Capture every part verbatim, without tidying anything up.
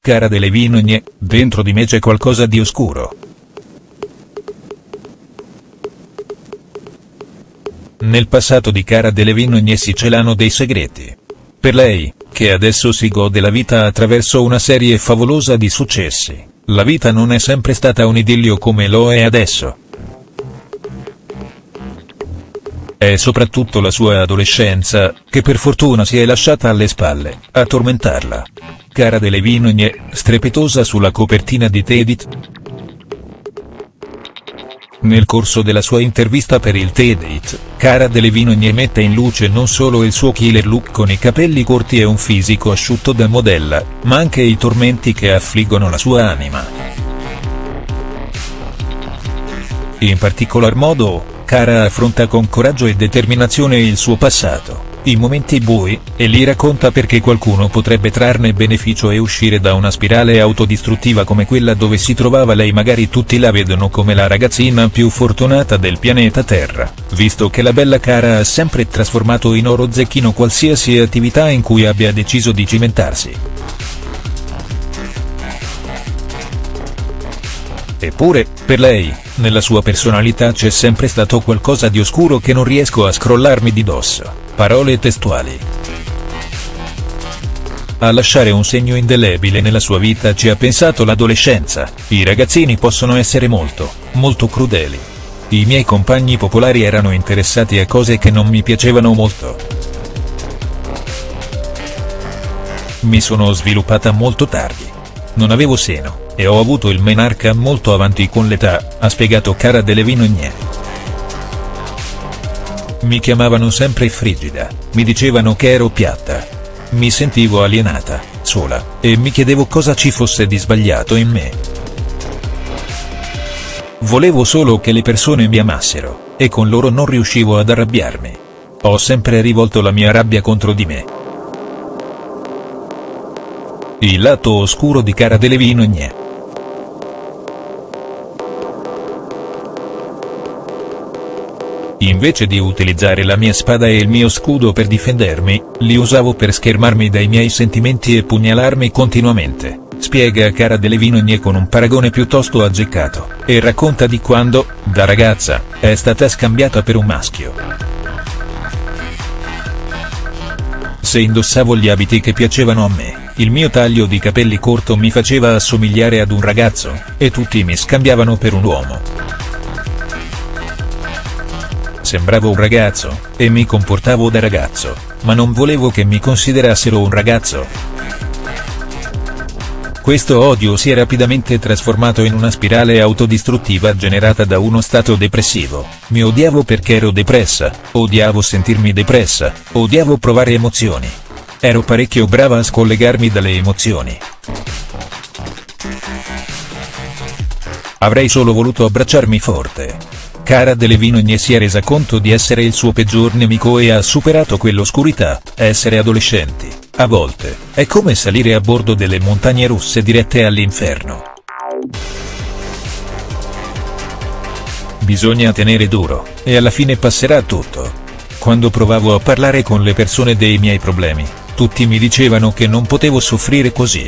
Cara Delevingne, dentro di me c'è qualcosa di oscuro. Nel passato di Cara Delevingne si celano dei segreti. Per lei, che adesso si gode la vita attraverso una serie favolosa di successi, la vita non è sempre stata un idillio come lo è adesso. È soprattutto la sua adolescenza, che per fortuna si è lasciata alle spalle, a tormentarla. Cara Delevingne, strepitosa sulla copertina di TED. Nel corso della sua intervista per il TED, Cara Delevingne mette in luce non solo il suo killer look con i capelli corti e un fisico asciutto da modella, ma anche i tormenti che affliggono la sua anima. In particolar modo, Cara affronta con coraggio e determinazione il suo passato, i momenti bui, e li racconta perché qualcuno potrebbe trarne beneficio e uscire da una spirale autodistruttiva come quella dove si trovava lei. Magari tutti la vedono come la ragazzina più fortunata del pianeta Terra, visto che la bella Cara ha sempre trasformato in oro zecchino qualsiasi attività in cui abbia deciso di cimentarsi. Eppure, per lei, nella sua personalità c'è sempre stato qualcosa di oscuro che non riesco a scrollarmi di dosso, parole testuali. A lasciare un segno indelebile nella sua vita ci ha pensato l'adolescenza. I ragazzini possono essere molto, molto crudeli. I miei compagni popolari erano interessati a cose che non mi piacevano molto. Mi sono sviluppata molto tardi. Non avevo seno, e ho avuto il menarca molto avanti con l'età, ha spiegato Cara Delevingne. Mi chiamavano sempre frigida, mi dicevano che ero piatta. Mi sentivo alienata, sola, e mi chiedevo cosa ci fosse di sbagliato in me. Volevo solo che le persone mi amassero, e con loro non riuscivo ad arrabbiarmi. Ho sempre rivolto la mia rabbia contro di me. Il lato oscuro di Cara Delevingne. Invece di utilizzare la mia spada e il mio scudo per difendermi, li usavo per schermarmi dai miei sentimenti e pugnalarmi continuamente, spiega Cara Delevingne con un paragone piuttosto azzeccato, e racconta di quando, da ragazza, è stata scambiata per un maschio. Se indossavo gli abiti che piacevano a me, il mio taglio di capelli corto mi faceva assomigliare ad un ragazzo, e tutti mi scambiavano per un uomo. Sembravo un ragazzo, e mi comportavo da ragazzo, ma non volevo che mi considerassero un ragazzo. Questo odio si è rapidamente trasformato in una spirale autodistruttiva generata da uno stato depressivo. Mi odiavo perché ero depressa, odiavo sentirmi depressa, odiavo provare emozioni. Ero parecchio brava a scollegarmi dalle emozioni. Avrei solo voluto abbracciarmi forte. Cara Delevingne si è resa conto di essere il suo peggior nemico e ha superato quell'oscurità. Essere adolescenti, a volte, è come salire a bordo delle montagne russe dirette all'inferno. Bisogna tenere duro, e alla fine passerà tutto. Quando provavo a parlare con le persone dei miei problemi, tutti mi dicevano che non potevo soffrire così.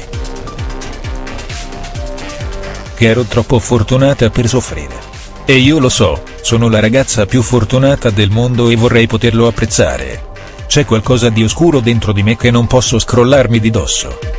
Che ero troppo fortunata per soffrire. E io lo so, sono la ragazza più fortunata del mondo e vorrei poterlo apprezzare. C'è qualcosa di oscuro dentro di me che non posso scrollarmi di dosso.